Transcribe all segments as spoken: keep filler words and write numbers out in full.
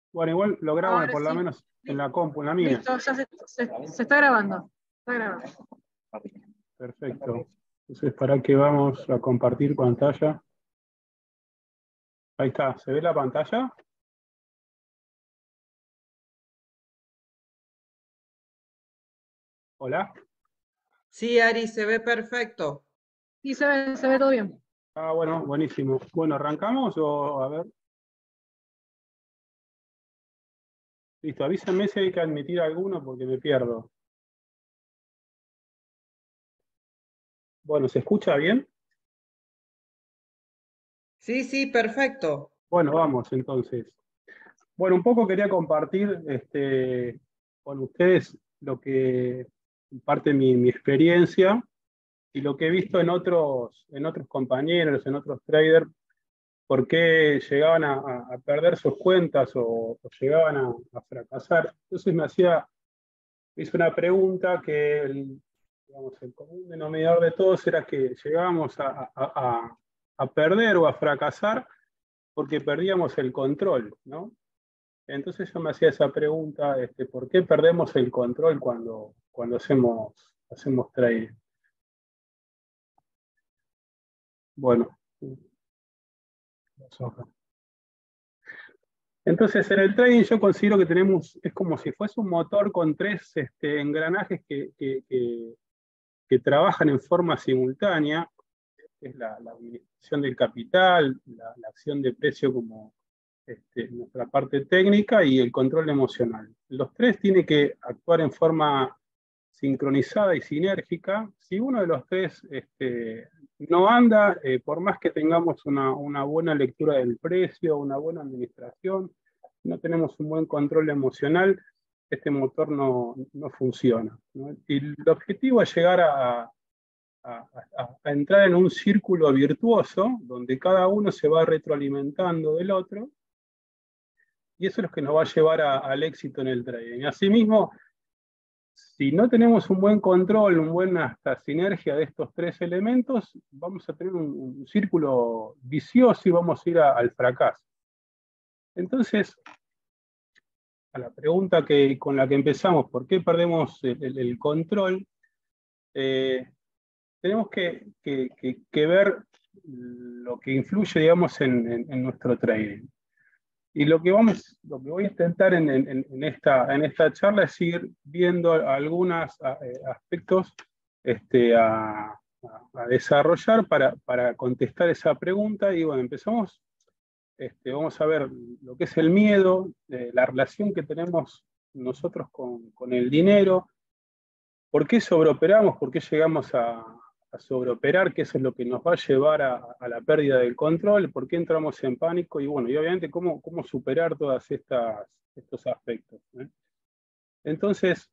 Bueno, igual lo grabo Ahora por lo sí. menos en la compu, en la mía. Listo, ya se, se- se está grabando. Está grabando. Perfecto. Entonces, ¿para qué vamos a compartir pantalla? Ahí está, ¿se ve la pantalla? ¿Hola? Sí, Ari, se ve perfecto. Sí, se ve, se ve todo bien. Ah, bueno, buenísimo. Bueno, ¿arrancamos o a ver? Listo, avísenme si hay que admitir alguno porque me pierdo. Bueno, ¿se escucha bien? Sí, sí, perfecto. Bueno, vamos entonces. Bueno, un poco quería compartir este, con ustedes lo que parte mi, mi experiencia y lo que he visto en otros, en otros compañeros, en otros traders, por qué llegaban a, a perder sus cuentas o, o llegaban a, a fracasar. Entonces me hacía, me hizo una pregunta que el, digamos, el común denominador de todos era que llegábamos a, a, a, a perder o a fracasar porque perdíamos el control, ¿no? Entonces yo me hacía esa pregunta, este, ¿por qué perdemos el control cuando, cuando hacemos, hacemos trading? Bueno, entonces en el trading yo considero que tenemos, es como si fuese un motor con tres este, engranajes que, que, que, que trabajan en forma simultánea, es la, la administración del capital, la, la acción de precio como este, nuestra parte técnica y el control emocional. Los tres tienen que actuar en forma sincronizada y sinérgica. Si uno de los tres este, no anda, eh, por más que tengamos una, una buena lectura del precio, una buena administración, no tenemos un buen control emocional, este motor no, no funciona, ¿no? Y el objetivo es llegar a, a, a, a entrar en un círculo virtuoso donde cada uno se va retroalimentando del otro, y eso es lo que nos va a llevar a, al éxito en el trading. Asimismo, si no tenemos un buen control, una buena hasta sinergia de estos tres elementos, vamos a tener un, un círculo vicioso y vamos a ir a, al fracaso. Entonces, a la pregunta que, con la que empezamos, ¿por qué perdemos el, el, el control? Eh, tenemos que, que, que, que ver lo que influye, digamos, en, en, en nuestro trading. Y lo que, vamos, lo que voy a intentar en, en, en, esta, en esta charla es ir viendo algunos aspectos este, a, a, a desarrollar para, para contestar esa pregunta. Y bueno, empezamos, este, vamos a ver lo que es el miedo, eh, la relación que tenemos nosotros con, con el dinero, por qué sobreoperamos, por qué llegamos a, a sobreoperar, que eso es lo que nos va a llevar a, a la pérdida del control, por qué entramos en pánico y bueno, y obviamente cómo, cómo superar todos estos aspectos, ¿eh? Entonces,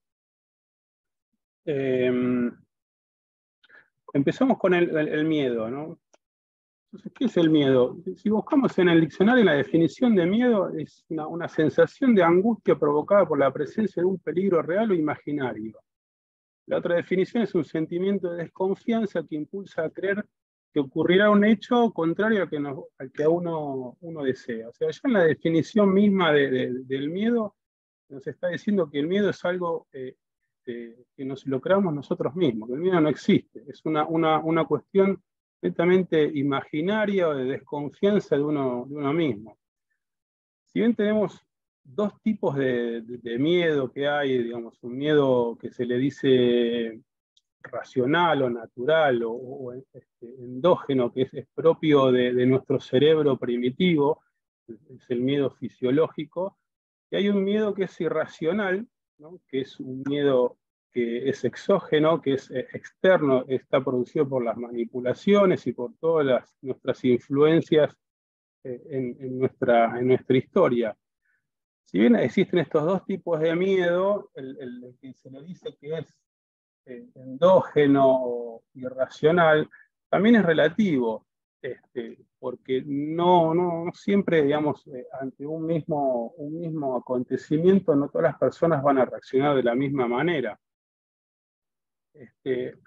eh, empezamos con el, el, el miedo, ¿no? Entonces, ¿qué es el miedo? Si buscamos en el diccionario, la definición de miedo es una, una sensación de angustia provocada por la presencia de un peligro real o imaginario. La otra definición es un sentimiento de desconfianza que impulsa a creer que ocurrirá un hecho contrario al que, nos, al que a uno, uno desea. O sea, ya en la definición misma de, de, del miedo nos está diciendo que el miedo es algo eh, eh, que nos lo creamos nosotros mismos, que el miedo no existe, es una, una, una cuestión netamente imaginaria o de desconfianza de uno, de uno mismo. Si bien tenemos dos tipos de, de, de miedo que hay, digamos, un miedo que se le dice racional o natural o, o este, endógeno, que es, es propio de, de nuestro cerebro primitivo, es el miedo fisiológico, y hay un miedo que es irracional, ¿no? Que es un miedo que es exógeno, que es externo, está producido por las manipulaciones y por todas las, nuestras influencias en, en, nuestra, en nuestra historia. Si bien existen estos dos tipos de miedo, el, el, el que se le dice que es eh, endógeno o irracional, también es relativo, este, porque no, no, no siempre, digamos, eh, ante un mismo, un mismo acontecimiento, no todas las personas van a reaccionar de la misma manera. Este,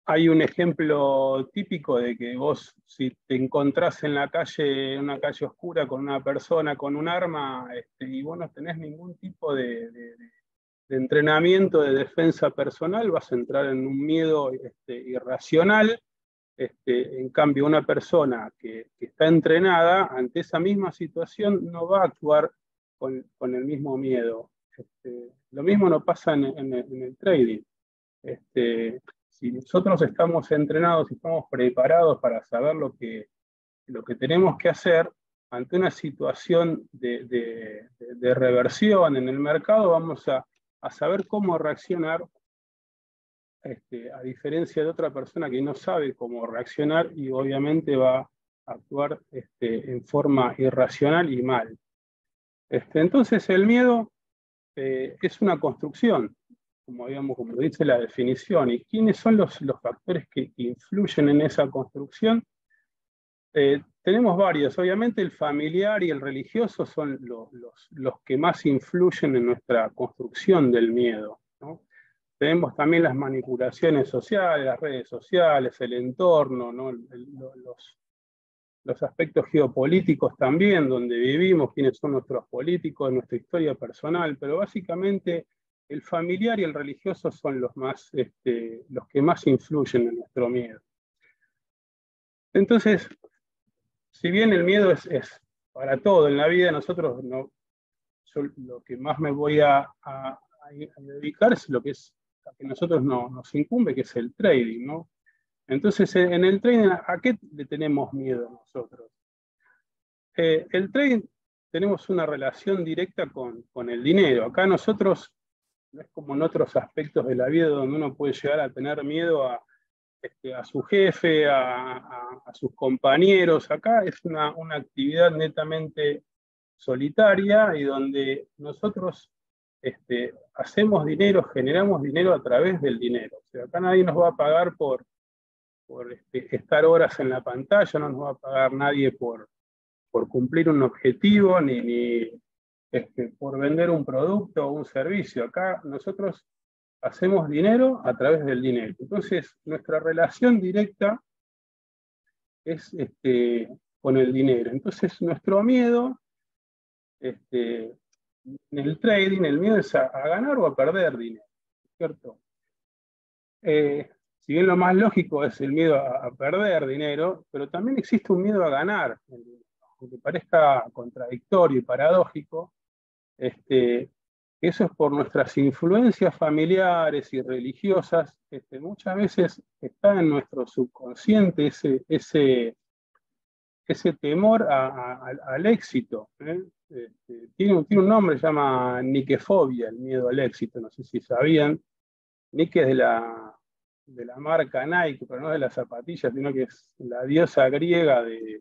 hay un ejemplo típico de que vos, si te encontrás en la calle, en una calle oscura con una persona con un arma, este, y vos no tenés ningún tipo de, de, de entrenamiento de defensa personal, vas a entrar en un miedo este, irracional. Este, en cambio, una persona que, que está entrenada ante esa misma situación no va a actuar con, con el mismo miedo. Este, lo mismo no pasa en, en, en el trading. Este, si nosotros estamos entrenados y estamos preparados para saber lo que, lo que tenemos que hacer ante una situación de, de, de, de reversión en el mercado, vamos a, a saber cómo reaccionar. Este, a diferencia de otra persona que no sabe cómo reaccionar y obviamente va a actuar este, en forma irracional y mal. Este, entonces el miedo eh, es una construcción, como, digamos, como dice la definición. ¿Y quiénes son los, los factores que, que influyen en esa construcción? Eh, tenemos varios. Obviamente el familiar y el religioso son los, los, los que más influyen en nuestra construcción del miedo, ¿no? Tenemos también las manipulaciones sociales, las redes sociales, el entorno, ¿no? el, el, los, los aspectos geopolíticos también, donde vivimos, quiénes son nuestros políticos, nuestra historia personal, pero básicamente el familiar y el religioso son los, más, este, los que más influyen en nuestro miedo. Entonces, si bien el miedo es, es para todo en la vida, nosotros no, yo lo que más me voy a, a, a dedicar es lo que es a que nosotros no, nos incumbe, que es el trading, ¿no? Entonces, en el trading, ¿a qué le tenemos miedo nosotros? Eh, el trading tenemos una relación directa con, con el dinero. Acá nosotros, no es como en otros aspectos de la vida donde uno puede llegar a tener miedo a, este, a su jefe, a, a, a sus compañeros. Acá es una, una actividad netamente solitaria y donde nosotros Este, hacemos dinero, generamos dinero a través del dinero. O sea, acá nadie nos va a pagar por, por este, estar horas en la pantalla, no nos va a pagar nadie por, por cumplir un objetivo, ni, ni este, por vender un producto o un servicio. Acá nosotros hacemos dinero a través del dinero. Entonces, nuestra relación directa es este, con el dinero. Entonces, nuestro miedo... Este, en el trading, el miedo es a, a ganar o a perder dinero, ¿cierto? Eh, si bien lo más lógico es el miedo a, a perder dinero, pero también existe un miedo a ganar, aunque parezca contradictorio y paradójico. Este, eso es por nuestras influencias familiares y religiosas. Este, muchas veces está en nuestro subconsciente ese, ese, ese temor a, a, al éxito, ¿eh? Este, tiene, un, tiene un nombre, se llama niquefobia, el miedo al éxito, no sé si sabían. Nike es de la, de la marca Nike, pero no de las zapatillas, sino que es la diosa griega de,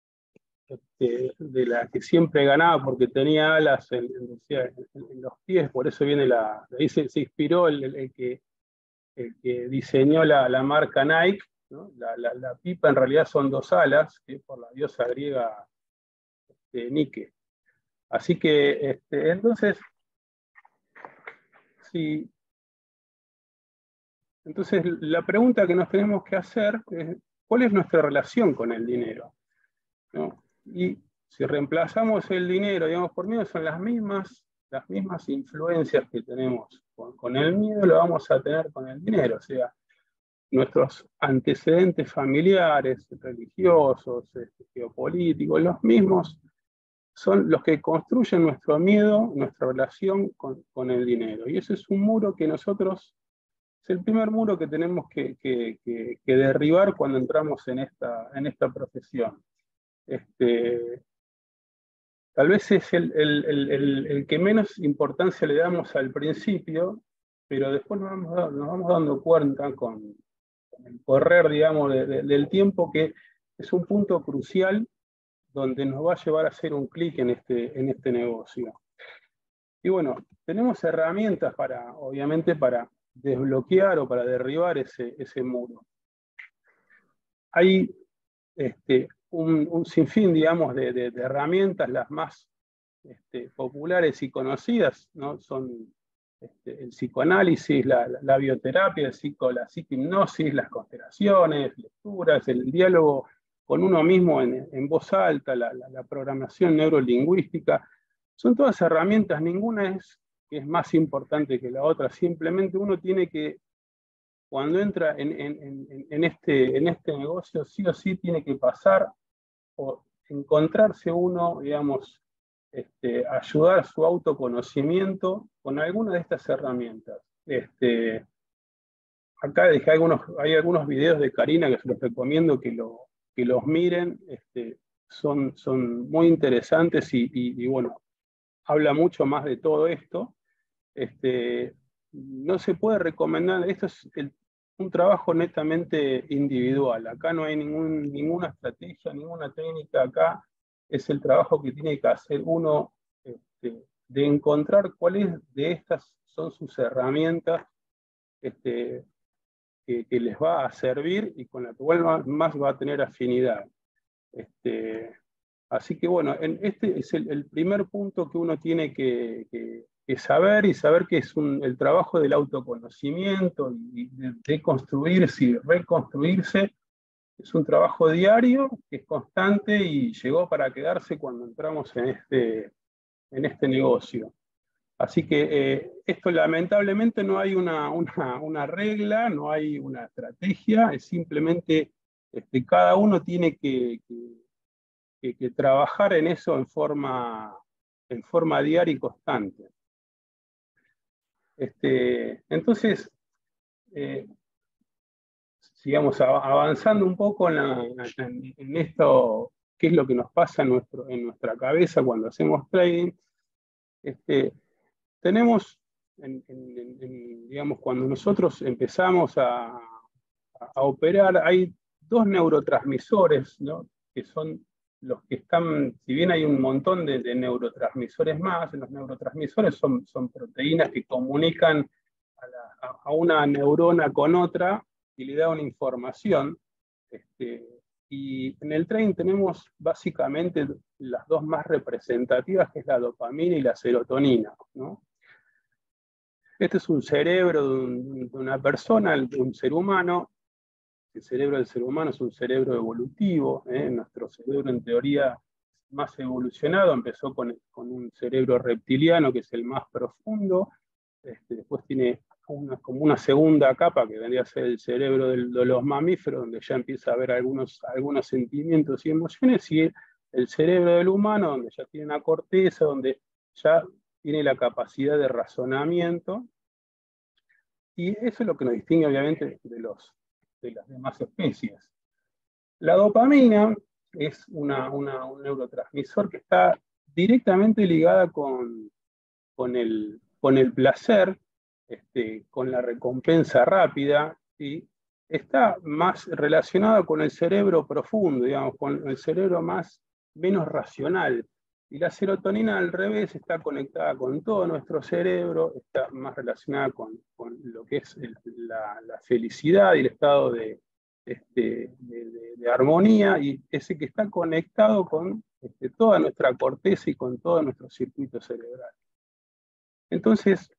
de, de la que siempre ganaba porque tenía alas en, en, en los pies, por eso viene la, de ahí se, se inspiró el, el, el, que, el que diseñó la, la marca Nike, ¿no? La, la, la pipa en realidad son dos alas, que es por la diosa griega este, Nike. Así que, este, entonces, sí, entonces la pregunta que nos tenemos que hacer es, ¿cuál es nuestra relación con el dinero? ¿No? Y si reemplazamos el dinero, digamos, por miedo, son las mismas, las mismas influencias que tenemos con, con el miedo, lo vamos a tener con el dinero, o sea, nuestros antecedentes familiares, religiosos, este, geopolíticos, los mismos, son los que construyen nuestro miedo, nuestra relación con, con el dinero. Y ese es un muro que nosotros, es el primer muro que tenemos que, que, que, que derribar cuando entramos en esta, en esta profesión. Este, tal vez es el, el, el, el que menos importancia le damos al principio, pero después nos vamos, nos vamos dando cuenta con, con el correr, digamos, de, de, del tiempo, que es un punto crucial donde nos va a llevar a hacer un clic en este, en este negocio. Y bueno, tenemos herramientas para, obviamente, para desbloquear o para derribar ese, ese muro. Hay este, un, un sinfín, digamos, de, de, de herramientas, las más este, populares y conocidas, ¿no? Son este, el psicoanálisis, la, la, la bioterapia, el psico, la psicohipnosis, las constelaciones, lecturas, el diálogo con uno mismo en, en voz alta, la, la, la programación neurolingüística. Son todas herramientas, ninguna es, es más importante que la otra, simplemente uno tiene que, cuando entra en, en, en, en, este, en este negocio, sí o sí tiene que pasar o encontrarse uno, digamos, este, ayudar a su autoconocimiento con alguna de estas herramientas. Este, acá dejé algunos, hay algunos videos de Karina que se los recomiendo que, lo, que los miren, este, son, son muy interesantes y, y, y bueno, habla mucho más de todo esto. Este, no se puede recomendar, esto es el, un trabajo netamente individual, acá no hay ningún, ninguna estrategia, ninguna técnica, acá es el trabajo que tiene que hacer uno, este, de encontrar cuáles de estas son sus herramientas este, que, que les va a servir y con la cual más va a tener afinidad. Este, así que bueno, en este es el, el primer punto que uno tiene que, que, que saber, y saber que es un, el trabajo del autoconocimiento y de, de construirse y reconstruirse. Es un trabajo diario, que es constante y llegó para quedarse cuando entramos en este, en este negocio. Así que eh, esto lamentablemente no hay una, una, una regla, no hay una estrategia, es simplemente este, cada uno tiene que, que, que, que trabajar en eso en forma, en forma diaria y constante. Este, entonces, eh, sigamos avanzando un poco en, la, en, en esto, qué es lo que nos pasa en, nuestro, en nuestra cabeza cuando hacemos trading. Este, tenemos, en, en, en, digamos, cuando nosotros empezamos a, a operar, hay dos neurotransmisores, ¿no?, que son los que están, si bien hay un montón de, de neurotransmisores más, los neurotransmisores son, son proteínas que comunican a, la, a una neurona con otra y le da una información. Este, y en el trading tenemos básicamente las dos más representativas, que es la dopamina y la serotonina, ¿no? Este es un cerebro de, un, de una persona, de un ser humano. El cerebro del ser humano es un cerebro evolutivo, ¿eh? Nuestro cerebro, en teoría, más evolucionado, empezó con, con un cerebro reptiliano, que es el más profundo. Este, después tiene una, como una segunda capa, que vendría a ser el cerebro del, de los mamíferos, donde ya empieza a haber algunos, algunos sentimientos y emociones, y el, el cerebro del humano, donde ya tiene una corteza, donde ya tiene la capacidad de razonamiento. Y eso es lo que nos distingue, obviamente, de los de las demás especies. La dopamina es una, una, un neurotransmisor que está directamente ligada con, con, el, con el placer, este, con la recompensa rápida, y está más relacionada con el cerebro profundo, digamos, con el cerebro más, menos racional. Y la serotonina, al revés, está conectada con todo nuestro cerebro, está más relacionada con, con lo que es el, la, la felicidad y el estado de, este, de, de, de armonía, y ese que está conectado con este, toda nuestra corteza y con todo nuestro circuito cerebral. Entonces,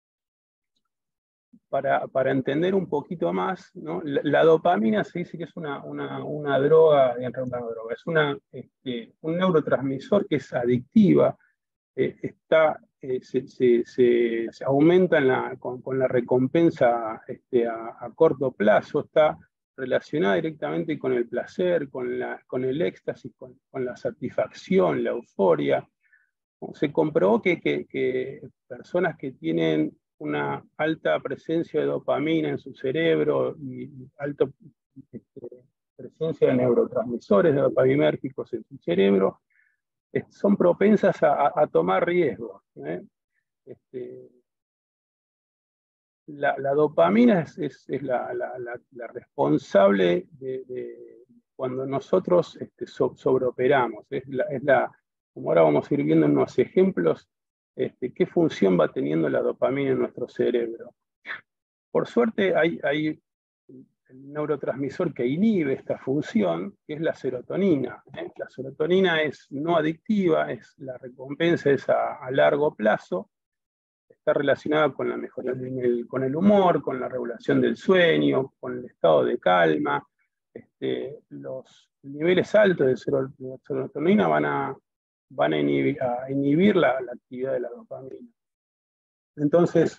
para, para entender un poquito más, ¿no?, la, la dopamina se dice que es una, una, una droga, una droga, es una, este, un neurotransmisor que es adictiva, eh, está, eh, se, se, se, se aumenta en la, con, con la recompensa este, a, a corto plazo, está relacionada directamente con el placer, con, la, con el éxtasis, con, con la satisfacción, la euforia. Se comprobó que, que, que personas que tienen una alta presencia de dopamina en su cerebro y alta este, presencia de neurotransmisores dopaminérgicos en su cerebro, son propensas a, a tomar riesgos, ¿eh? Este, la, la dopamina es, es, es la, la, la, la responsable de, de cuando nosotros este, so, sobreoperamos. Es la, es la, como ahora vamos a ir viendo en unos ejemplos, este, qué función va teniendo la dopamina en nuestro cerebro. Por suerte hay, hay el neurotransmisor que inhibe esta función, que es la serotonina, ¿eh? La serotonina es no adictiva, es la recompensa es a, a largo plazo, está relacionada con la mejora del, con el humor, con la regulación del sueño, con el estado de calma. Este, los niveles altos de serotonina van a, van a inhibir, a inhibir la, la actividad de la dopamina. Entonces,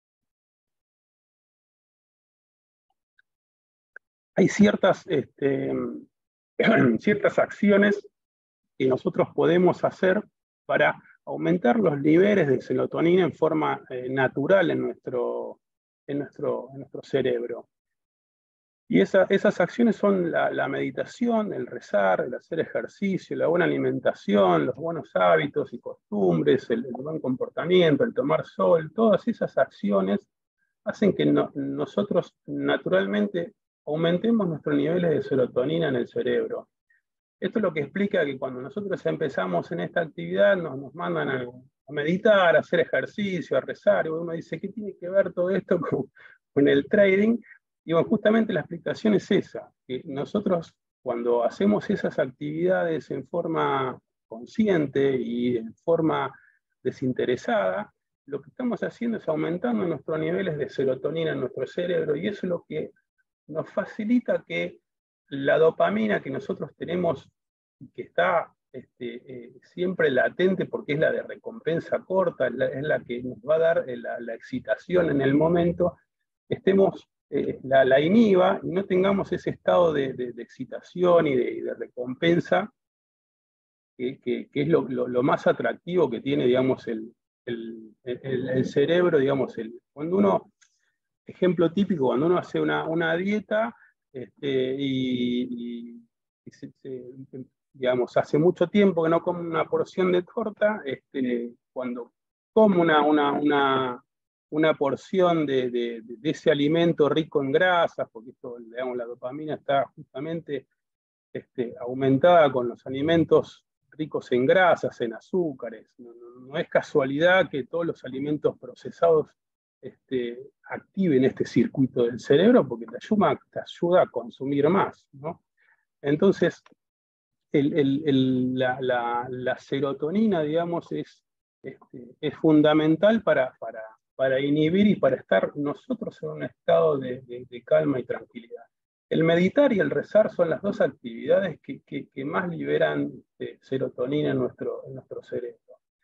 hay ciertas, este, ciertas acciones que nosotros podemos hacer para aumentar los niveles de serotonina en forma eh, natural en nuestro, en, nuestro, en nuestro cerebro. Y esa, esas acciones son la, la meditación, el rezar, el hacer ejercicio, la buena alimentación, los buenos hábitos y costumbres, el, el buen comportamiento, el tomar sol. Todas esas acciones hacen que no, nosotros naturalmente aumentemos nuestros niveles de serotonina en el cerebro. Esto es lo que explica que cuando nosotros empezamos en esta actividad nos, nos mandan a, a meditar, a hacer ejercicio, a rezar, y uno dice, ¿qué tiene que ver todo esto con, con el trading? Y bueno, justamente la explicación es esa, que nosotros cuando hacemos esas actividades en forma consciente y en forma desinteresada, lo que estamos haciendo es aumentando nuestros niveles de serotonina en nuestro cerebro, y eso es lo que nos facilita que la dopamina que nosotros tenemos, que está este, eh, siempre latente porque es la de recompensa corta, es la, es la que nos va a dar eh, la, la excitación en el momento, estemos, eh, la, la inhiba y no tengamos ese estado de, de, de excitación y de, de recompensa, que, que, que es lo, lo, lo más atractivo que tiene, digamos, el, el, el, el cerebro, digamos, el, cuando uno, ejemplo típico, cuando uno hace una, una dieta, Este, y, y, y se, se, digamos, hace mucho tiempo que no como una porción de torta, este, cuando como una, una, una, una porción de, de, de ese alimento rico en grasas, porque esto, digamos, la dopamina está justamente este, aumentada con los alimentos ricos en grasas, en azúcares. No, no, no es casualidad que todos los alimentos procesados Este, activen este circuito del cerebro porque te ayuda, te ayuda a consumir más, ¿no? Entonces, el, el, el, la, la, la serotonina, digamos, es, este, es fundamental para, para, para inhibir y para estar nosotros en un estado de, de, de calma y tranquilidad. El meditar y el rezar son las dos actividades que, que, que más liberan eh, serotonina en nuestro, en nuestro cerebro.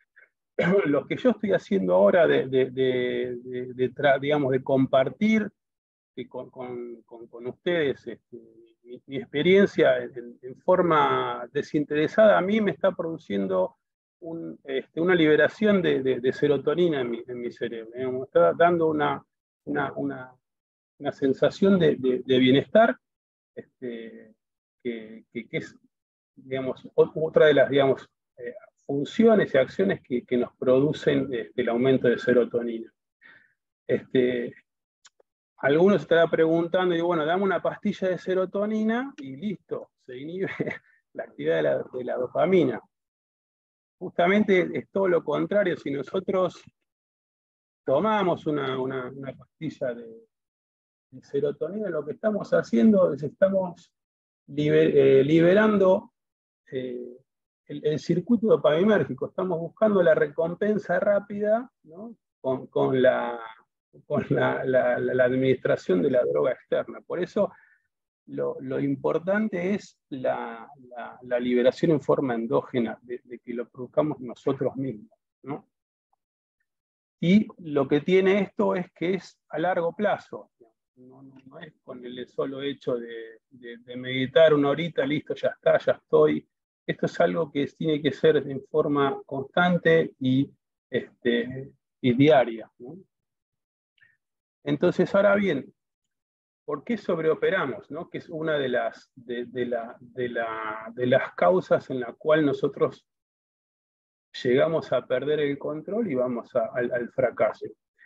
Lo que yo estoy haciendo ahora de, de, de, de, de digamos, de compartir con, con, con, con ustedes este, mi, mi, experiencia en, en, forma desinteresada, a mí me está produciendo un, este, una liberación de, de, de serotonina en mi, en mi cerebro. ¿eh? Me está dando una, una, una, una sensación de, de, de bienestar este, que, que, que es, digamos, otra de las, digamos, eh, funciones y acciones que, que nos producen este, el aumento de serotonina. Este, algunos estarán preguntando, y bueno, dame una pastilla de serotonina y listo, se inhibe la actividad de la, de la dopamina. Justamente es todo lo contrario, si nosotros tomamos una, una, una pastilla de, de serotonina, lo que estamos haciendo es estamos liber, eh, liberando eh, El, el circuito dopaminérgico, estamos buscando la recompensa rápida, ¿no? con, con, la, con la, la, la administración de la droga externa. Por eso lo, lo importante es la, la, la liberación en forma endógena, de, de que lo produzcamos nosotros mismos, ¿no? Y lo que tiene esto es que es a largo plazo, no, no, no es con el solo hecho de, de, de meditar una horita, listo, ya está, ya estoy. Esto es algo que tiene que ser en forma constante y, este, y diaria, ¿no? Entonces, ahora bien, ¿por qué sobreoperamos? ¿No? Que es una de las, de, de, la, de, la, de las causas en la cual nosotros llegamos a perder el control y vamos a, al, al fracaso.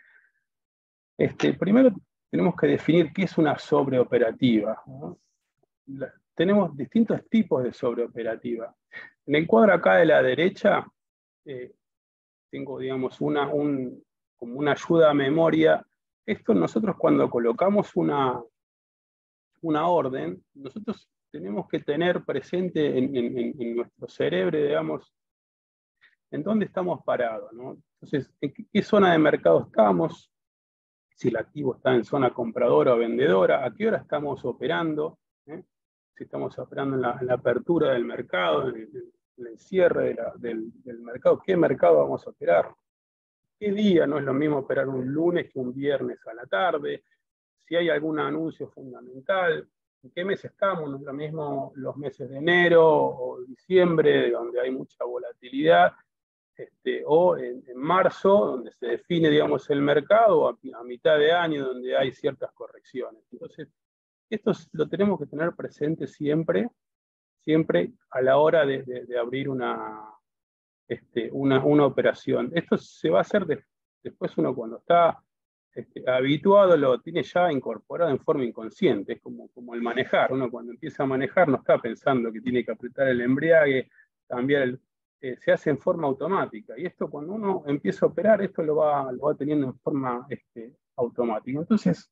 Este, primero tenemos que definir qué es una sobreoperativa, ¿no? La, tenemos distintos tipos de sobreoperativa. En el cuadro acá de la derecha, eh, tengo, digamos, una, un, como una ayuda a memoria. Esto nosotros cuando colocamos una, una orden, nosotros tenemos que tener presente en, en, en nuestro cerebro, digamos, en dónde estamos parados, ¿no? Entonces, ¿en qué, qué zona de mercado estamos? Si el activo está en zona compradora o vendedora, a qué hora estamos operando, ¿eh? Si estamos operando en la, en la apertura del mercado, en el, en el cierre de la, del, del mercado, ¿qué mercado vamos a operar? ¿Qué día? No es lo mismo operar un lunes que un viernes a la tarde. Si hay algún anuncio fundamental, ¿en qué mes estamos? No es lo mismo los meses de enero o diciembre, donde hay mucha volatilidad, este, o en, en marzo, donde se define, digamos, el mercado, o a, a mitad de año, donde hay ciertas correcciones. Entonces, esto lo tenemos que tener presente siempre, siempre a la hora de, de, de abrir una, este, una, una operación. Esto se va a hacer de, después uno cuando está este, habituado, lo tiene ya incorporado en forma inconsciente, es como, como el manejar. Uno cuando empieza a manejar no está pensando que tiene que apretar el embriague, cambiar el... Eh, se hace en forma automática. Y esto cuando uno empieza a operar, esto lo va, lo va teniendo en forma este, automática. Entonces,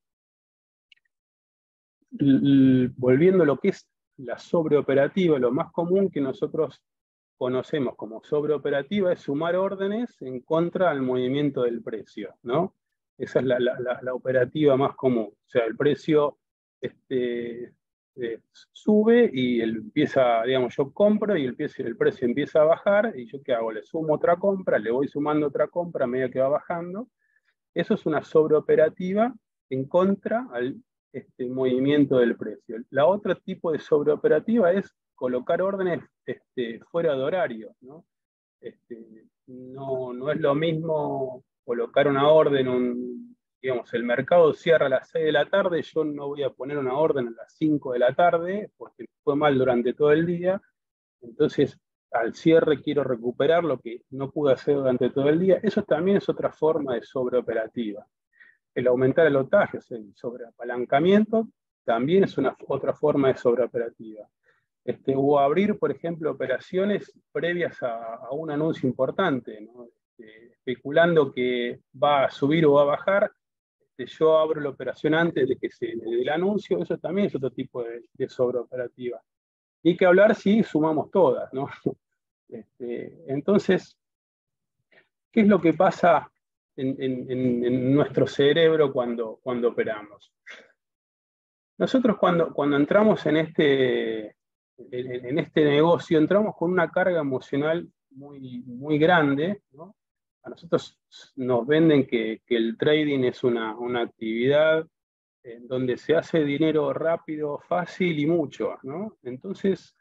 volviendo a lo que es la sobreoperativa, lo más común que nosotros conocemos como sobreoperativa es sumar órdenes en contra del movimiento del precio, ¿no? Esa es la, la, la, la operativa más común. O sea, el precio este, eh, sube y el, empieza, digamos, yo compro y el precio, el precio empieza a bajar, y yo ¿qué hago? Le sumo otra compra, le voy sumando otra compra a medida que va bajando. Eso es una sobreoperativa en contra al este, movimiento del precio. La otro tipo de sobreoperativa es colocar órdenes este, fuera de horario, ¿no? Este, no, no es lo mismo colocar una orden, un, digamos, el mercado cierra a las seis de la tarde, yo no voy a poner una orden a las cinco de la tarde, porque fue mal durante todo el día, entonces al cierre quiero recuperar lo que no pude hacer durante todo el día. Eso también es otra forma de sobreoperativa. El aumentar el lotaje, o sea, el sobreapalancamiento, también es una otra forma de sobreoperativa. Este, o abrir, por ejemplo, operaciones previas a, a un anuncio importante, ¿no? Este, especulando que va a subir o va a bajar, este, yo abro la operación antes de que se dé el anuncio. Eso también es otro tipo de, de sobreoperativa. Y que hablar si sumamos todas, ¿no? Este, entonces, ¿qué es lo que pasa en, en, en nuestro cerebro cuando, cuando operamos? Nosotros cuando, cuando entramos en este, en, en este negocio, entramos con una carga emocional muy, muy grande, ¿no? A nosotros nos venden que, que el trading es una, una actividad en donde se hace dinero rápido, fácil y mucho, ¿no? Entonces,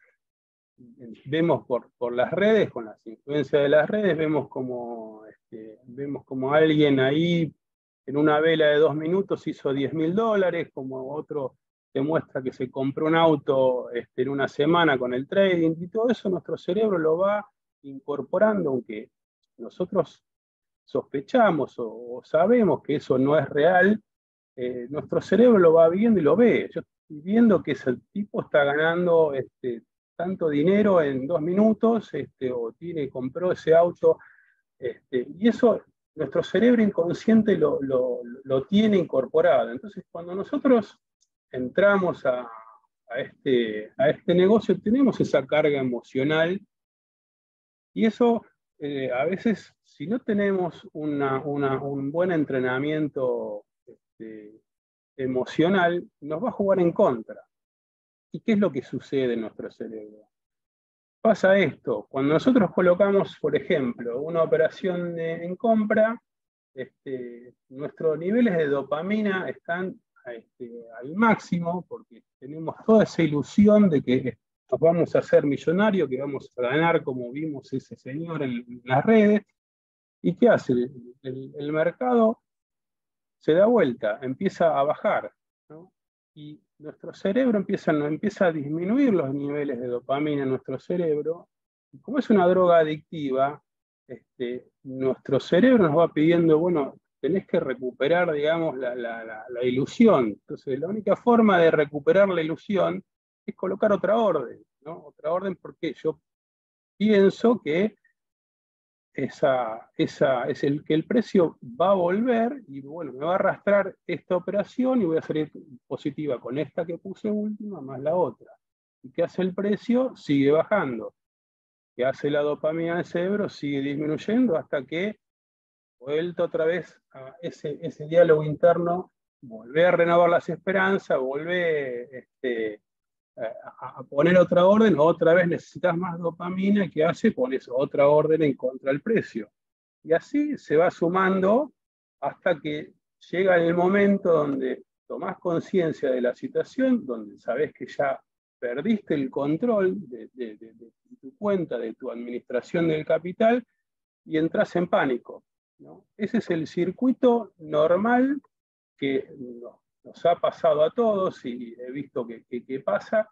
vemos por, por las redes, con las influencias de las redes, vemos como, este, vemos como alguien ahí en una vela de dos minutos hizo diez mil dólares, como otro demuestra que se compró un auto este, en una semana con el trading, y todo eso nuestro cerebro lo va incorporando, aunque nosotros sospechamos o, o sabemos que eso no es real. Eh, nuestro cerebro lo va viendo y lo ve. Yo estoy viendo que ese tipo está ganando este, tanto dinero en dos minutos, este, o tiene, compró ese auto, este, y eso nuestro cerebro inconsciente lo, lo, lo tiene incorporado. Entonces, cuando nosotros entramos a, a, este, a este negocio, tenemos esa carga emocional, y eso eh, a veces, si no tenemos una, una, un buen entrenamiento este, emocional, nos va a jugar en contra. ¿Y qué es lo que sucede en nuestro cerebro? Pasa esto: cuando nosotros colocamos, por ejemplo, una operación de, en compra, este, nuestros niveles de dopamina están este, al máximo, porque tenemos toda esa ilusión de que nos vamos a hacer millonarios, que vamos a ganar como vimos ese señor en, en las redes. ¿Y qué hace? El, el, el mercado se da vuelta, empieza a bajar, ¿no? Y nuestro cerebro empieza, empieza a disminuir los niveles de dopamina en nuestro cerebro. Y como es una droga adictiva, este, nuestro cerebro nos va pidiendo, bueno, tenés que recuperar, digamos, la, la, la, la ilusión. Entonces, la única forma de recuperar la ilusión es colocar otra orden, ¿no? Otra orden, porque yo pienso que Esa, esa, es el que el precio va a volver y bueno, me va a arrastrar esta operación y voy a salir positiva con esta que puse última más la otra. ¿Y qué hace el precio? Sigue bajando. que hace la dopamina del cerebro sigue disminuyendo hasta que, vuelta otra vez a ese, ese diálogo interno, volvé a renovar las esperanzas, volvé este, a, a poner otra orden, otra vez necesitas más dopamina, ¿qué hace? Pones otra orden en contra del precio. Y así se va sumando hasta que llega el momento donde tomás conciencia de la situación, donde sabés que ya perdiste el control de, de, de, de tu cuenta, de tu administración del capital, y entras en pánico, ¿no? Ese es el circuito normal que no, nos ha pasado a todos y he visto que, que, que pasa,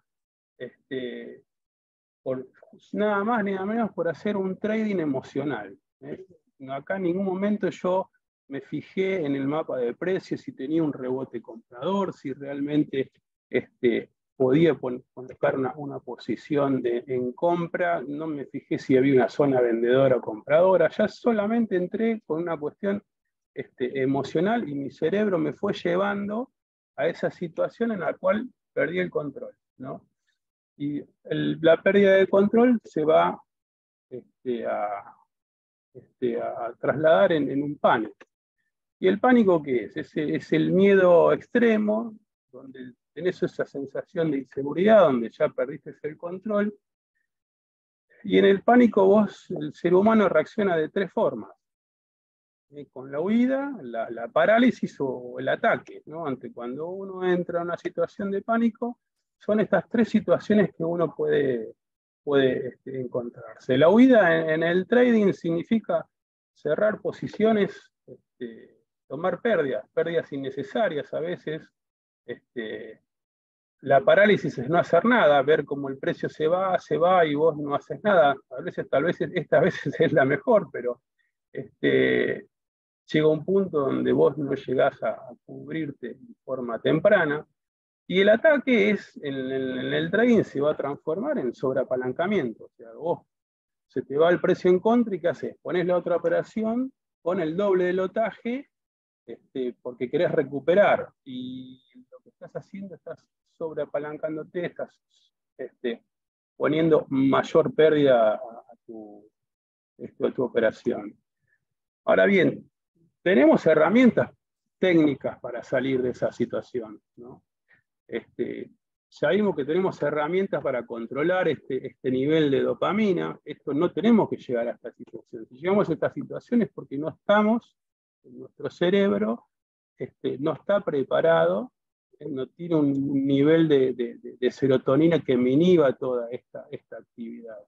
este, por, nada más ni nada menos por hacer un trading emocional, ¿eh? Acá en ningún momento yo me fijé en el mapa de precios, si tenía un rebote comprador, si realmente este, podía colocar una, una posición de, en compra, no me fijé si había una zona vendedora o compradora, ya solamente entré con una cuestión este, emocional y mi cerebro me fue llevando a esa situación en la cual perdí el control, ¿no? Y el, la pérdida de control se va este, a, este, a trasladar en, en un pánico. ¿Y el pánico qué es? Es, es el miedo extremo, donde tenés esa sensación de inseguridad, donde ya perdiste el control. Y en el pánico vos, el ser humano reacciona de tres formas. Eh, con la huida, la, la parálisis o el ataque, ¿no? Ante cuando uno entra en una situación de pánico, son estas tres situaciones que uno puede, puede este, encontrarse. La huida en, en el trading significa cerrar posiciones, este, tomar pérdidas, pérdidas innecesarias a veces. Este, la parálisis es no hacer nada, ver cómo el precio se va, se va y vos no haces nada. A veces, tal vez esta veces es la mejor, pero este, llega un punto donde vos no llegás a, a cubrirte de forma temprana. Y el ataque es, en el, en el trading se va a transformar en sobreapalancamiento. O sea, vos se te va el precio en contra y ¿qué haces? Ponés la otra operación con el doble de lotaje este, porque querés recuperar. Y lo que estás haciendo, estás sobreapalancándote, estás este, poniendo mayor pérdida a, a, tu, este, a tu operación. Ahora bien, tenemos herramientas técnicas para salir de esa situación, ¿no? Este, ya vimos que tenemos herramientas para controlar este, este nivel de dopamina. Esto no tenemos que llegar a esta situación. Si llegamos a esta situación es porque no estamos, nuestro cerebro este, no está preparado, no tiene un nivel de, de, de serotonina que me inhiba toda esta, esta actividad.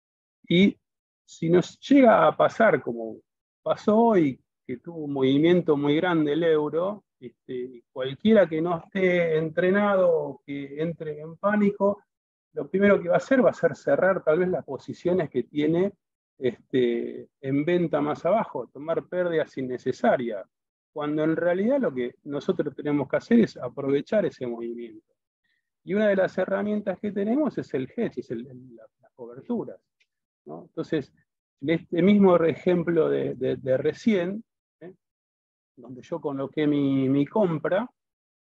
Y si nos llega a pasar como pasó hoy, que tuvo un movimiento muy grande el euro, este, cualquiera que no esté entrenado o que entre en pánico, lo primero que va a hacer va a ser cerrar tal vez las posiciones que tiene este, en venta más abajo, tomar pérdidas innecesarias, cuando en realidad lo que nosotros tenemos que hacer es aprovechar ese movimiento. Y una de las herramientas que tenemos es el hedge, es el, el, la, las coberturas, ¿no? Entonces, en este mismo ejemplo de, de, de recién, ¿eh? donde yo coloqué mi, mi compra,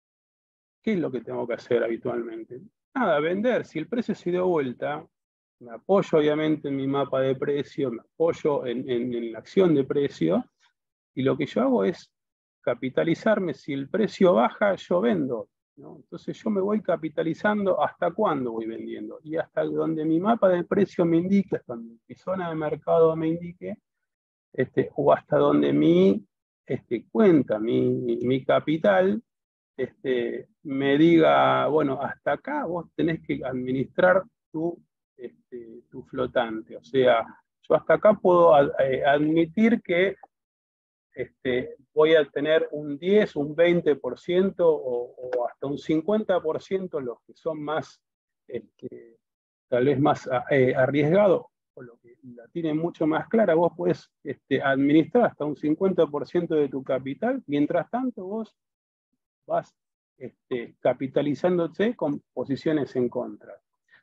¿qué es lo que tengo que hacer habitualmente? Nada, vender. Si el precio se dio vuelta, me apoyo obviamente en mi mapa de precio, me apoyo en, en, en la acción de precio, y lo que yo hago es capitalizarme. Si el precio baja, yo vendo, ¿no? Entonces yo me voy capitalizando hasta cuándo voy vendiendo, y hasta donde mi mapa de precio me indique, hasta donde mi zona de mercado me indique, este, o hasta donde mi este, cuenta, mi, mi capital, este, me diga, bueno, hasta acá vos tenés que administrar tu, este, tu flotante. O sea, yo hasta acá puedo ad, eh, admitir que este, voy a tener un diez, un veinte por ciento o, o hasta un cincuenta por ciento los que son más, este, tal vez más eh, arriesgados, o lo que la tienen mucho más clara, vos podés este, administrar hasta un cincuenta por ciento de tu capital, mientras tanto vos vas este, capitalizándote con posiciones en contra.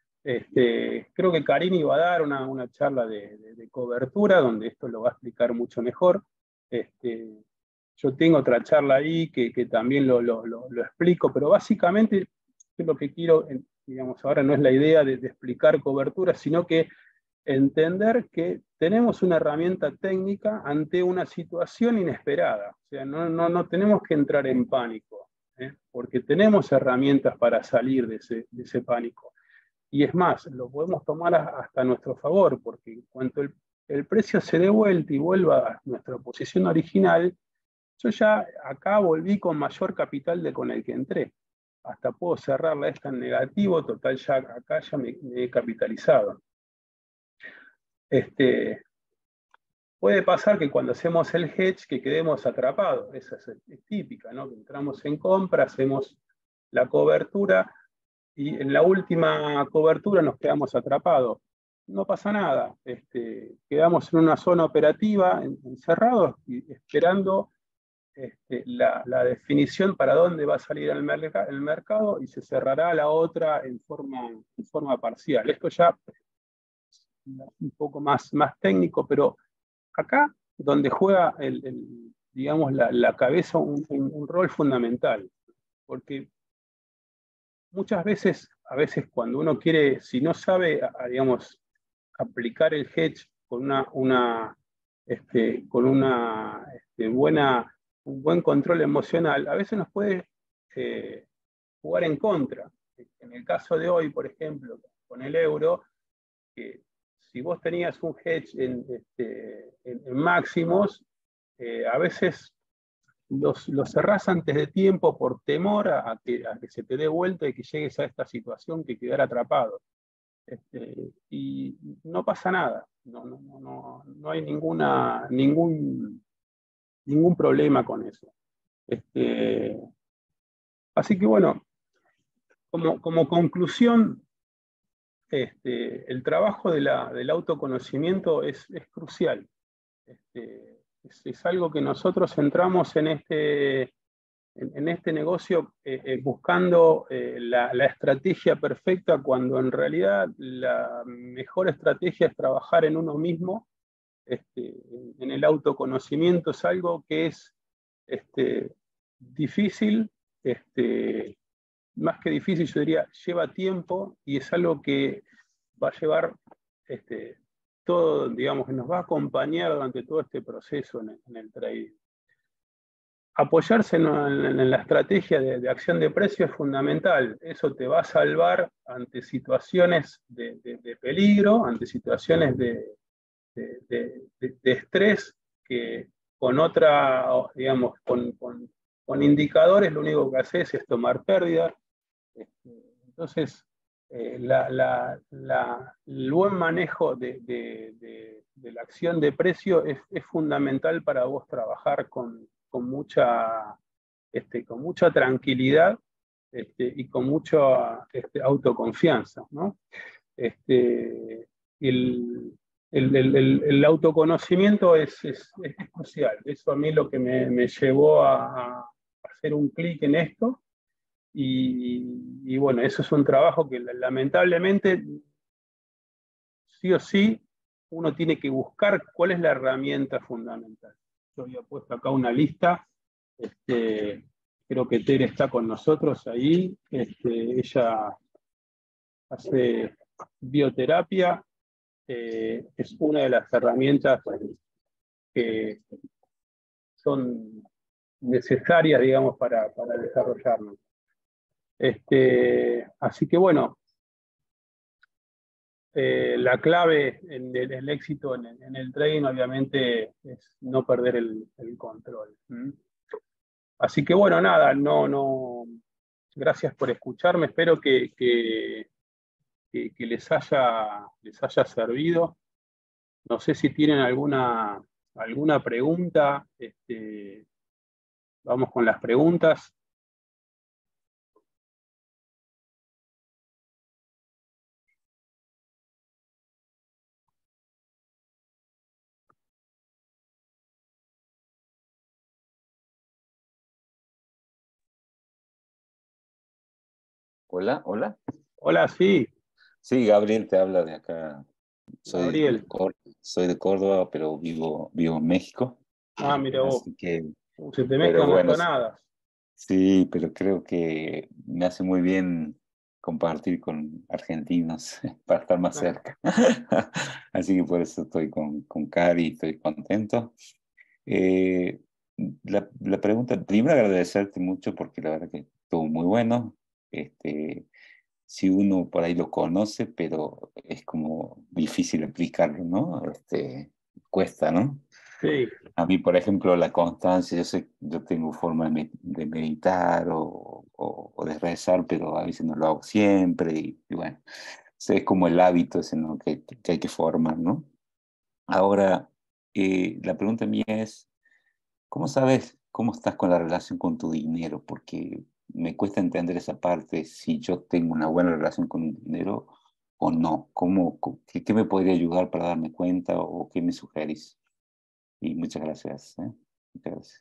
Este, creo que Karim iba a dar una, una charla de, de, de cobertura, donde esto lo va a explicar mucho mejor. Este, yo tengo otra charla ahí que, que también lo, lo, lo, lo explico, pero básicamente lo que quiero, digamos, ahora no es la idea de, de explicar cobertura, sino que entender que tenemos una herramienta técnica ante una situación inesperada. O sea, no, no, no tenemos que entrar en pánico, ¿eh? Porque tenemos herramientas para salir de ese, de ese pánico. Y es más, lo podemos tomar a, hasta a nuestro favor, porque en cuanto el, el precio se dé vuelta y vuelva a nuestra posición original, yo ya acá volví con mayor capital de con el que entré. Hasta puedo cerrarla esta en negativo, total ya acá ya me, me he capitalizado. Este, puede pasar que cuando hacemos el hedge que quedemos atrapados, esa es, es típica, ¿no? Que entramos en compra, hacemos la cobertura y en la última cobertura nos quedamos atrapados. No pasa nada, este, quedamos en una zona operativa, encerrados, y esperando este, la, la definición para dónde va a salir el, merc el mercado y se cerrará la otra en forma, en forma parcial. Esto ya un poco más, más técnico, pero acá donde juega el, el, digamos, la, la cabeza un, un, un rol fundamental, porque muchas veces, a veces cuando uno quiere, si no sabe, a, digamos, aplicar el hedge con una, una, este, con una este, buena, un buen control emocional, a veces nos puede eh, jugar en contra. En el caso de hoy, por ejemplo, con el euro, que si vos tenías un hedge en, este, en, en máximos, eh, a veces los, los cerrás antes de tiempo por temor a, a, que, a que se te dé vuelta y que llegues a esta situación que quedar atrapado. Este, y no pasa nada, no, no, no, no hay ninguna, ningún, ningún problema con eso. Este, así que bueno, como, como conclusión, Este, el trabajo de la, del autoconocimiento es, es crucial. Este, es, es algo que nosotros entramos en este, en, en este negocio eh, eh, buscando eh, la, la estrategia perfecta, cuando en realidad la mejor estrategia es trabajar en uno mismo. Este, en, en el autoconocimiento es algo que es este, difícil, este, más que difícil, yo diría, lleva tiempo y es algo que va a llevar este, todo, digamos, que nos va a acompañar durante todo este proceso en el, en el trading. Apoyarse en, en, en la estrategia de, de acción de precio es fundamental. Eso te va a salvar ante situaciones de, de, de peligro, ante situaciones de, de, de, de estrés, que con otra, digamos, con, con, con indicadores lo único que haces es tomar pérdidas. Entonces, eh, la, la, la, el buen manejo de, de, de, de la acción de precio es, es fundamental para vos trabajar con, con, mucha, este, con mucha tranquilidad este, y con mucha este, autoconfianza, ¿no? Este, el, el, el, el autoconocimiento es, es, es crucial. Eso a mí lo que me, me llevó a, a hacer un clic en esto. Y, y bueno, eso es un trabajo que lamentablemente, sí o sí, uno tiene que buscar cuál es la herramienta fundamental. Yo había puesto acá una lista, este, creo que Tere está con nosotros ahí, este, ella hace bioterapia, eh, es una de las herramientas que son necesarias, digamos, para, para desarrollarnos. Este, así que bueno, eh, la clave en el, el éxito en el, en el trading obviamente es no perder el, el control. ¿Mm? Así que bueno, nada, no, no, gracias por escucharme, espero que, que, que, que les, haya, les haya servido. No sé si tienen alguna, alguna pregunta, este, vamos con las preguntas. Hola, hola. Hola, sí. Sí, Gabriel te habla de acá. Soy Gabriel. de, Cór- soy de Córdoba, pero vivo, vivo en México. Ah, mira vos. Así que, Se te pero mezclan las bueno, tonadas. sí, pero creo que me hace muy bien compartir con argentinos para estar más cerca. Así que por eso estoy con, con Cari, estoy contento. Eh, la, la pregunta, primero agradecerte mucho porque la verdad que estuvo muy bueno. Este, si uno por ahí lo conoce, pero es como difícil explicarlo, ¿no? Este, cuesta, ¿no? Sí, A mí, por ejemplo, la constancia, yo sé, yo tengo forma de, me- de meditar o, o- o de rezar, pero a veces no lo hago siempre y, y bueno, es como el hábito ese, ¿no? que, que hay que formar, ¿no? Ahora, eh, la pregunta mía es, ¿cómo sabes cómo estás con la relación con tu dinero? Porque me cuesta entender esa parte, si yo tengo una buena relación con el dinero o no. ¿Cómo, co- qué, qué me podría ayudar para darme cuenta o qué me sugerís? Y muchas gracias, ¿eh? Muchas gracias.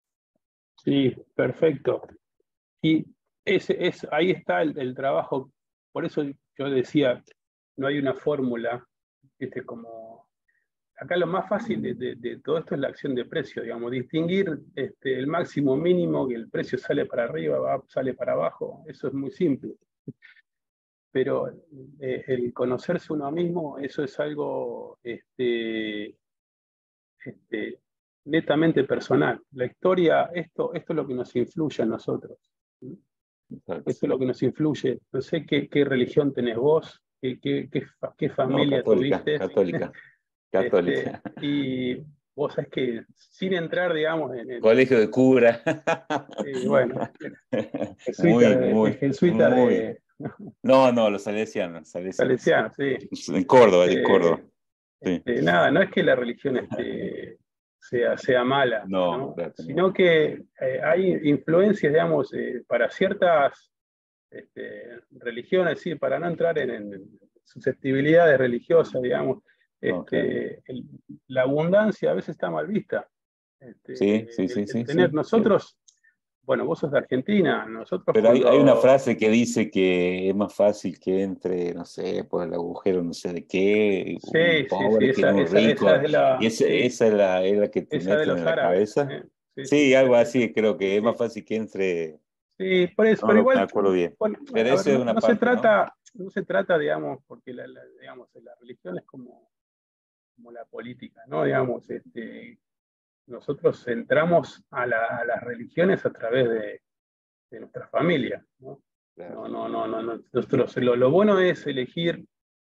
sí, perfecto. Y ese, es, ahí está el, el trabajo. Por eso yo decía, no hay una fórmula, ¿viste? Como acá lo más fácil de, de- de todo esto es la acción de precio, digamos, distinguir este, el máximo mínimo, que el precio sale para arriba, va, sale para abajo, eso es muy simple. Pero eh, el conocerse uno mismo, eso es algo este, este, netamente personal. La historia, esto, esto es lo que nos influye a nosotros. ¿Sí? Esto es lo que nos influye. No sé qué, qué religión tenés vos, qué, qué, qué, fa- qué No, familia católica, tuviste. católica, Este, católica. y vos sabés que sin entrar, digamos, en el. Colegio de cura. Sí, bueno, jesuita Muy, de, es muy, jesuita muy. de No, no, los salesianos, salesianos. salesiano, sí. En Córdoba, en Este, Córdoba. Sí. este, nada, no es que la religión este, sea, sea mala, No, ¿no? claro que no. Sino que eh, hay influencias, digamos, eh, para ciertas este, religiones, sí, para no entrar en, en susceptibilidades religiosas, digamos, No, claro. este, el- la abundancia a veces está mal vista. Sí, Este, sí, el, sí, el sí, tener sí, sí. nosotros, bueno, vos sos de Argentina, nosotros Pero hay, hay una cuando. frase que dice que es más fácil que entre, no sé, por el agujero, no sé de qué, un Sí, sí, sí, pobre que esa, en un esa, esa es rico. de Y la, esa, sí, esa es la, es la que te esa de meten en los la árabes. cabeza. ¿Eh? Sí, sí, Sí, esa, algo esa, así, creo sí, que es más sí. fácil que entre. Sí, por eso, No, pero no me igual, acuerdo bien. bueno, Pero a ver, eso es no, una no se parte, ¿no? trata, no se trata, digamos, porque la, la- digamos, la religión es como, como la política, ¿no? Digamos, este, nosotros entramos a, la- a las religiones a través de, de nuestra familia, ¿no? Claro. No, no, no, no, no. Nosotros, lo, lo bueno es elegir,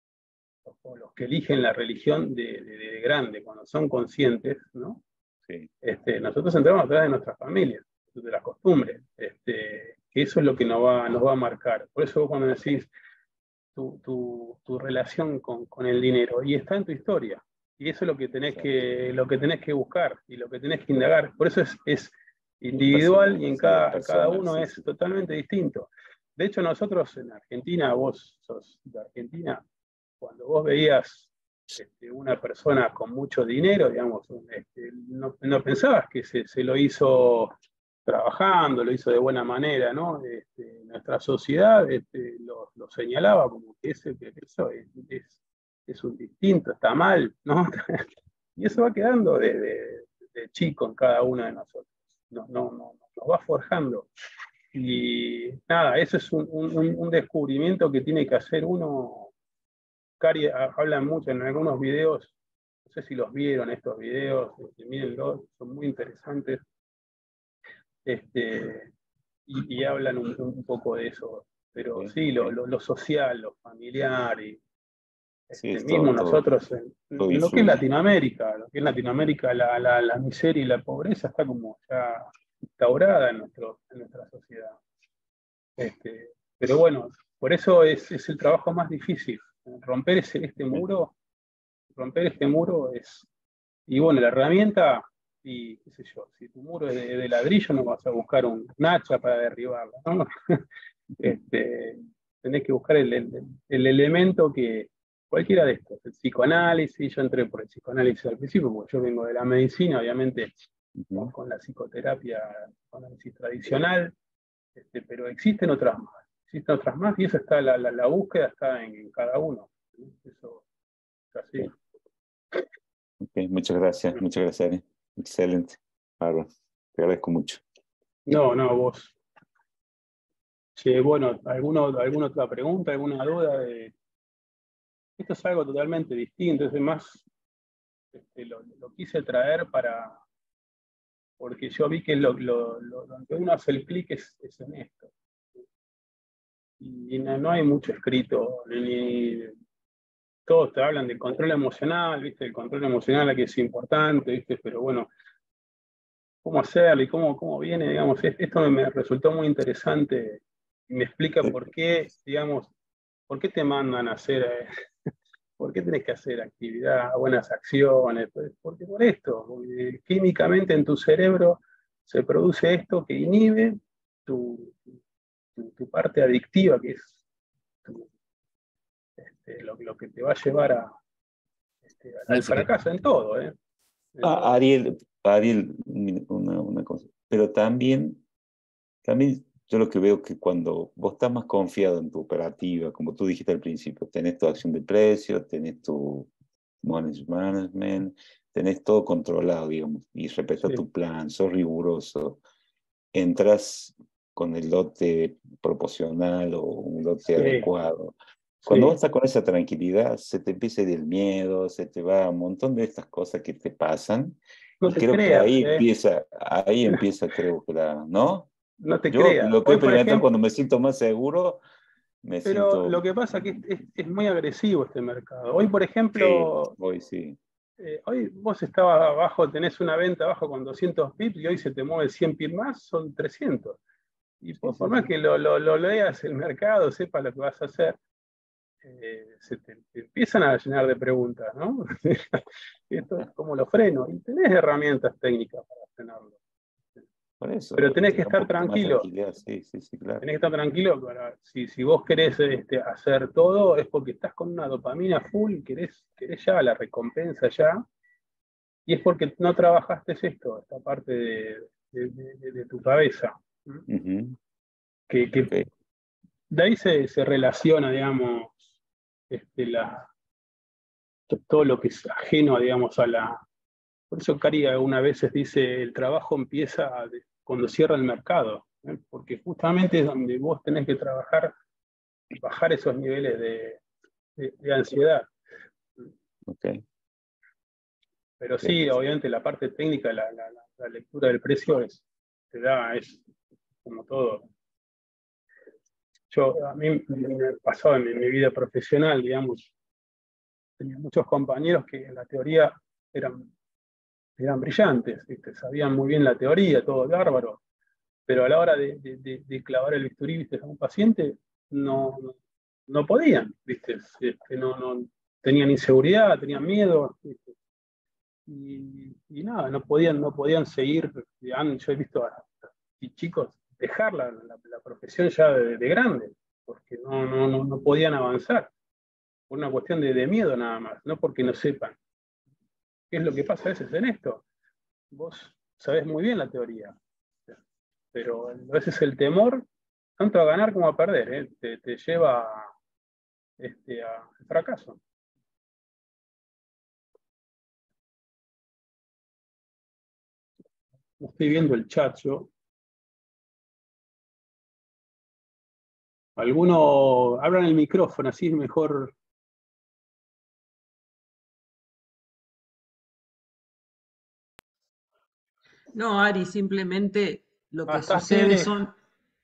o los que eligen la religión de, de, de grande, cuando son conscientes, ¿no? Sí, Este, nosotros entramos a través de nuestra familia, de las costumbres, este, que eso es lo que nos va, nos va a marcar. Por eso vos cuando decís tu, tu, tu relación con, con, el dinero, y está en tu historia, y eso es lo que tenés exacto. que, lo que, tenés que buscar y lo que tenés que indagar. Por eso es, es Es individual personal, y en sí, es cada, cada personal, uno sí, es sí. totalmente distinto. De hecho, nosotros en Argentina, vos sos de Argentina, cuando vos veías este, una persona con mucho dinero, digamos, este, no, no, pensabas que se, se, lo hizo trabajando, lo hizo de buena manera, ¿no? Este, nuestra sociedad este, lo, lo, señalaba como que, ese, que eso es, es, es, un distinto, está mal, ¿no? Y eso va quedando de, de, de chico en cada uno de nosotros, no, no, no, nos va forjando. Y nada, eso es un, un, un descubrimiento que tiene que hacer uno. Cari habla mucho en algunos videos, no sé si los vieron estos videos, este, mírenlos, son muy interesantes, este, y, y hablan un, un, poco de eso, pero Sí, sí, ok. lo, lo, lo social, lo familiar, y Sí, este, es todo, mismo todo, nosotros, en, todo en lo que es influye. Latinoamérica, lo que es Latinoamérica, la, la, la miseria y la pobreza está como ya instaurada en, nuestro, en nuestra sociedad. Este, pero bueno, por eso es, es el trabajo más difícil, romper ese, este muro, romper este muro es, y bueno, la herramienta, y qué sé yo, si tu muro es de, de ladrillo no vas a buscar un hacha para derribarlo, ¿no? Este, tenés que buscar el, el, el elemento que, cualquiera de estos, el psicoanálisis, yo entré por el psicoanálisis al principio, porque yo vengo de la medicina, obviamente, Uh-huh. con la psicoterapia, psicoanálisis tradicional, este, pero existen otras más, existen otras más, y eso está, la, la, la búsqueda está en, en cada uno, ¿no? Eso es así. Okay. Ok, muchas gracias, muchas gracias, Ari. Excelente. Bárbaro. Te agradezco mucho. No, no, vos. Che, bueno, ¿alguno, ¿alguna otra pregunta, alguna duda? De... Esto es algo totalmente distinto, es más, este, lo, lo quise traer para, porque yo vi que lo, lo, lo, donde uno hace el clic es, es en esto. Y no, no hay mucho escrito, ni, todos te hablan del control emocional, ¿viste? El control emocional que es importante, ¿viste? Pero bueno, ¿cómo hacerlo y cómo, cómo viene? Digamos, esto me, me resultó muy interesante y me explica Sí. por qué, digamos, por qué te mandan a hacer, eh, por qué tenés que hacer actividad, buenas acciones, pues, porque por esto, porque químicamente en tu cerebro se produce esto que inhibe tu, tu, tu parte adictiva, que es tu, este, lo, lo que te va a llevar a, este, al Música. fracaso en todo, ¿eh? En Ah, todo. Ariel, Ariel, una, una cosa. Pero también, también yo lo que veo que cuando vos estás más confiado en tu operativa, como tú dijiste al principio, tenés tu acción de precio, tenés tu money management, tenés todo controlado, digamos, y respetas Sí, tu plan, sos riguroso, entras con el lote proporcional o un lote sí, adecuado. Cuando vos sí. estás con esa tranquilidad, se te empieza a ir el miedo, se te va un montón de estas cosas que te pasan, No y te creo que creas, ahí ¿eh? empieza, ahí empieza, creo que la, ¿no? No te Yo creas. lo que he Hoy, por experimentado ejemplo, cuando me siento más seguro, me pero siento, lo que pasa es que es, es muy agresivo este mercado. Hoy, por sí, ejemplo, hoy sí, eh, hoy vos estabas abajo, tenés una venta abajo con doscientos pips y hoy se te mueve cien pips más, son trescientos. Y sí, por, por sí, más sí. que lo, lo, lo leas el mercado, sepas lo que vas a hacer, eh, se te, te empiezan a llenar de preguntas, ¿no? Esto es como lo freno. Y tenés herramientas técnicas para frenarlo. Por eso, Pero tenés te que da un estar poquito más tranquilo. tranquilidad, sí, sí, sí, claro. Tenés que estar tranquilo. Para, si, si vos querés este, hacer todo, es porque estás con una dopamina full, querés, querés ya la recompensa ya, y es porque no trabajaste esto, esta parte de, de, de, de tu cabeza. ¿Mm? Ujú, Que, que ok. de ahí se, se relaciona, digamos, este, la, todo lo que es ajeno, digamos, a la... Por eso Cari algunas veces dice, el trabajo empieza cuando cierra el mercado, ¿eh? Porque justamente es donde vos tenés que trabajar, bajar esos niveles de, de, de ansiedad. Ok, Pero ok. sí, obviamente la parte técnica, la, la, la lectura del precio es, te da, es como todo. Yo, a mí me pasó en mi, en mi vida profesional, digamos, tenía muchos compañeros que en la teoría eran, eran brillantes, ¿viste? Sabían muy bien la teoría, todo bárbaro, pero a la hora de, de, de, de clavar el bisturí, ¿viste? A un paciente, no, no, no podían, ¿viste? Este, no, no, tenían inseguridad, tenían miedo, ¿viste? Y, y, nada, no podían, no podían seguir. Yo he visto a, a chicos dejar la, la, la profesión ya de, de grande, porque no, no, no, no podían avanzar, por una cuestión de, de miedo nada más, no porque no sepan. ¿Qué es lo que pasa a veces en esto? Vos sabés muy bien la teoría, pero a veces el temor, tanto a ganar como a perder, ¿eh? te, te lleva a, este, a al fracaso. No estoy viendo el chat yo. Alguno, abran el micrófono, así es mejor. No, Ari, simplemente lo Ah, que estás, sucede Tere. son,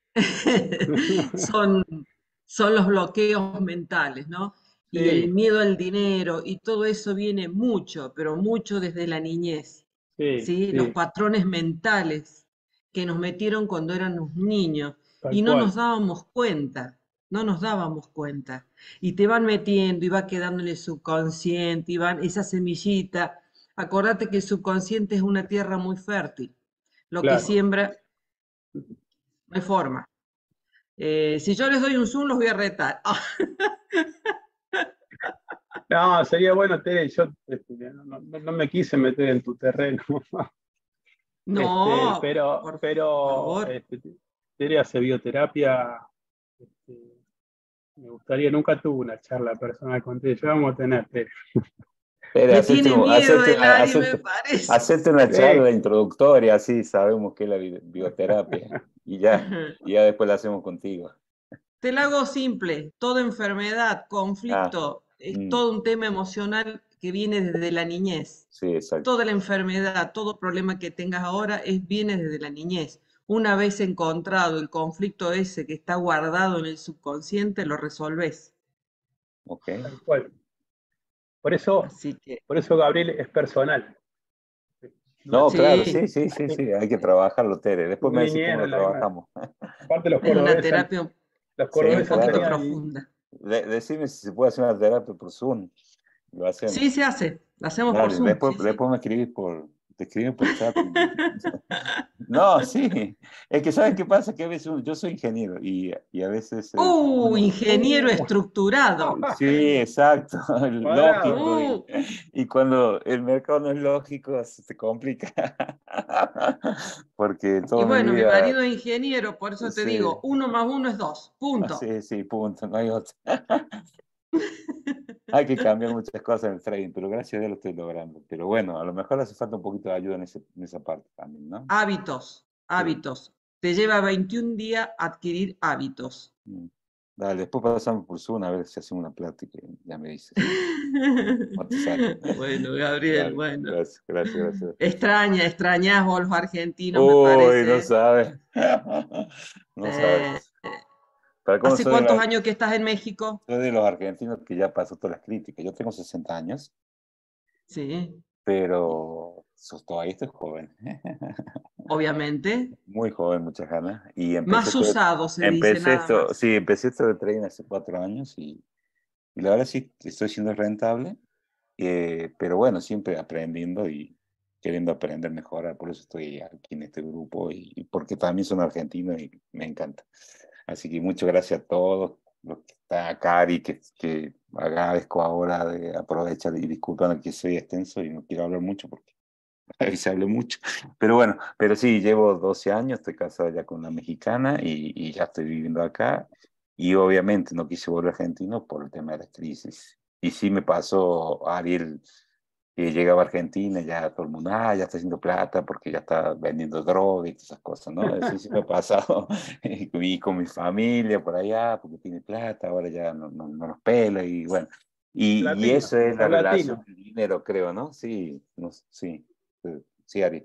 son, son los bloqueos mentales, ¿no? Y el Sí, miedo al dinero y todo eso viene mucho, pero mucho desde la niñez, sí, ¿sí? Los sí, patrones mentales que nos metieron cuando éramos niños tal y no nos cual. dábamos cuenta, no nos dábamos cuenta. Y te van metiendo y va quedando en el subconsciente y van esa semillita. Acordate que el subconsciente es una tierra muy fértil. Lo que Claro. siembra, no hay forma. Eh, si yo les doy un zoom, los voy a retar. No, sería bueno, Tere, yo este, no, no- no me quise meter en tu terreno. Este, No, pero, por pero favor. este, Tere hace bioterapia. Este, me gustaría, nunca tuve una charla personal con Tere. Ya vamos a tener, Tere. Pero Me hacete, tiene un- miedo hacete el una, Ari, me hacete, parece. hacete una Sí, charla introductoria, así sabemos qué es la bi- bioterapia. Y ya, y ya después la hacemos contigo. Te la hago simple. Toda enfermedad, Ah, conflicto, es mm, todo un tema emocional que viene desde la niñez. sí, exacto. Toda la enfermedad, todo problema que tengas ahora es, viene desde la niñez. Una vez encontrado el conflicto ese que está guardado en el subconsciente, lo resolves. Ok. Tal cual. Por eso, Así que, por eso Gabriel es personal. No es, No, claro, sí, sí, sí, sí, sí, hay que trabajarlo, Tere. Después un me decís cómo liniero, lo la misma. trabajamos. Aparte los es una cordobeses, terapia un, los Sí, un cordobeses poquito claro. tenían, profunda. De- decime si se puede hacer una terapia por Zoom. Lo Sí, hacemos. se hace. La hacemos por Dale, Zoom. después, Sí, sí. después me escribís por, te escribís por chat. No, sí. Es que ¿sabes qué pasa? Que a veces uno- yo soy ingeniero y, y a veces eh, Uh, uno, ingeniero uh, estructurado. sí, exacto, cuadrado. lógico. Y, Uh, y cuando el mercado no es lógico, se te complica. Porque y toda mi bueno, mi vida, marido es ingeniero, por eso te sí, digo, uno más uno es dos. Punto. sí, sí, punto, no hay otro. Hay que cambiar muchas cosas en el trading, pero gracias a Dios lo estoy logrando. Pero bueno, a lo mejor hace falta un poquito de ayuda en, ese- en esa parte también, ¿no? Hábitos, Sí. hábitos. Te lleva veintiún días adquirir hábitos. Mm. Dale, después pasamos por Zoom a ver si hacemos una plática. y Ya me dices. ¿Cuánto sale? Bueno, Gabriel, Dale, bueno. gracias, gracias, gracias. Extraña, extrañas vos los argentinos, me Uy, no parece. sabes. No Eh, sabes. Para cómo ¿hace soy de, cuántos la- años que estás en México? soy de los argentinos que ya pasó todas las críticas. Yo tengo sesenta años, Sí, pero so- todavía estoy joven. obviamente. Muy joven, muchas ganas. Y empecé Más esto, usado se dice empecé nada esto, más. sí, empecé esto de trading hace cuatro años y, y la verdad sí estoy siendo rentable, eh, pero bueno, siempre aprendiendo y queriendo aprender, mejorar. Por eso estoy aquí en este grupo y, y porque también son argentinos y me encanta. Así que muchas gracias a todos los que están acá y que, que agradezco ahora de aprovechar y disculpando que soy extenso y no quiero hablar mucho porque a veces hablo mucho. Pero bueno, pero sí, llevo doce años, estoy casado ya con una mexicana y, y ya estoy viviendo acá. Y obviamente no quise volver a Argentina por el tema de la crisis. Y sí me pasó, Ariel, que llegaba a Argentina, ya todo el mundo, ah, ya está haciendo plata porque ya está vendiendo droga y todas esas cosas, ¿no? Eso sí me ha pasado. Y con mi familia por allá, porque tiene plata, ahora ya no, no, no nos pela y bueno. Y, y Latino, eso es la por relación latino. del dinero, creo, ¿no? Sí, no, sí, eh, sí, Ari.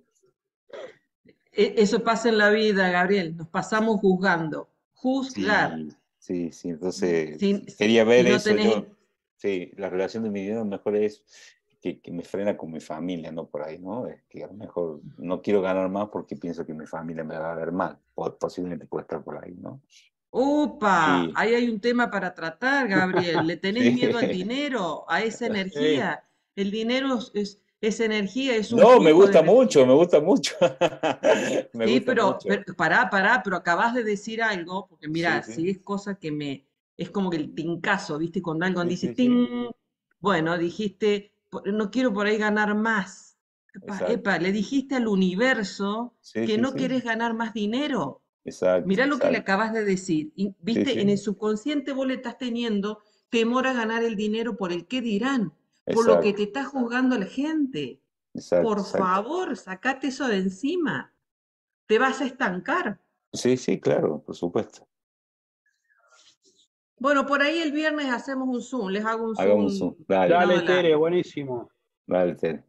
E- Eso pasa en la vida, Gabriel. Nos pasamos juzgando. Juzgar. Sí, sí, sí. Entonces, Si, quería si ver no eso. tenés. Yo, sí, la relación de mi dinero mejor es que, que me frena con mi familia, no por ahí, ¿no? Es que a lo mejor no quiero ganar más porque pienso que mi familia me va a ver mal. O posiblemente puede estar por ahí, ¿no? Upa, Sí, ahí hay un tema para tratar, Gabriel. ¿Le tenés sí. miedo al dinero, a esa Sí, energía? El dinero es, es, es energía, es un No, me flujo de gusta mucho, energía. me gusta mucho. Me Sí, gusta pero, mucho. pero pará, pará, pero acabas de decir algo, porque Sí, mira, si sí. es cosa que me, es como que el tincazo, ¿viste? Cuando algo Sí, dice sí, sí. ting, bueno, dijiste, "Po- no quiero por ahí ganar más. Epa, Exacto. epa, le dijiste al universo Sí, que sí, no sí. querés ganar más dinero. Exacto, Mirá lo que le exacto. acabas de decir. Y, Sí, viste, en el sí. subconsciente vos le estás teniendo temor a ganar el dinero por el qué dirán, por lo que Exacto, te está juzgando la gente. exacto, Por exacto. favor, sacate eso de encima. Te vas a estancar. Sí, sí, claro, por supuesto. Bueno, por ahí el viernes hacemos un Zoom, les hago un Hagamos Zoom un. Dale, tirado dale, de la... Tere, buenísimo. dale, Tere.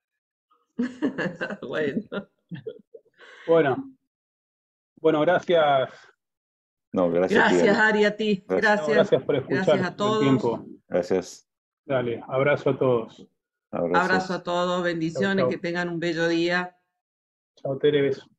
Bueno, Bueno, bueno, gracias. No, gracias a ti, gracias Ari. Ari, a ti, Gracias. No, gracias, gracias por gracias escuchar a todo el todos, tiempo. Gracias. Dale, abrazo a todos. abrazo Abrazos. a todos, Chau, bendiciones, que chau. tengan un bello día. Chau, Tere, beso.